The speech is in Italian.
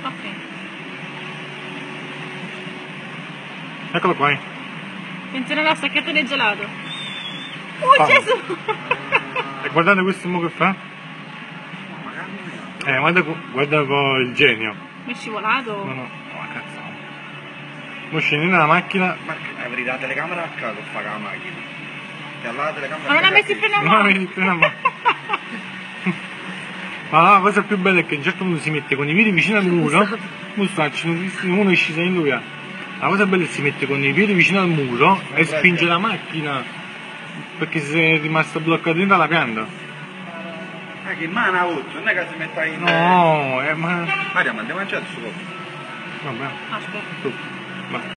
Ok. Eccolo qua. Attenzione alla stacchetta del gelato. Oh Famo. Gesù! E guardate questo mo che fa. Guarda il genio. Mi è scivolato? No, no, cazzo. Mo scendi nella macchina. Ma avrei la telecamera a caso fa la macchina. Che alla telecamera Ma non ha messo il freno a No, mano? vedi, frena a mano. Ma la cosa più bella è che a un certo punto si mette con i piedi vicino al muro. Mustacci, uno è sceso in lui. La cosa bella è che si mette con i piedi vicino al muro e spinge la macchina. Perché se è rimasto bloccato dentro la pianta. Ah, che mano ha avuto? Non è che si metta in... No, ma... Maria, ma andiamo a mangiare su. Vabbè, Aspetta. tu. Va.